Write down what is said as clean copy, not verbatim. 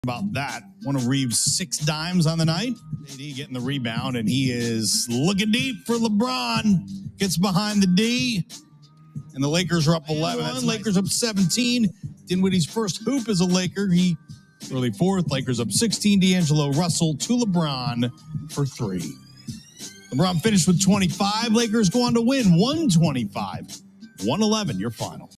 about that. One of Reeves' 6 dimes on the night. AD getting the rebound, and he is looking deep for LeBron. Gets behind the D, and the Lakers are up 11. Lakers up 17. Dinwiddie's first hoop as a Laker. He early fourth. Lakers up 16. D'Angelo Russell to LeBron for 3. LeBron finished with 25. Lakers go on to win 125-111, your final.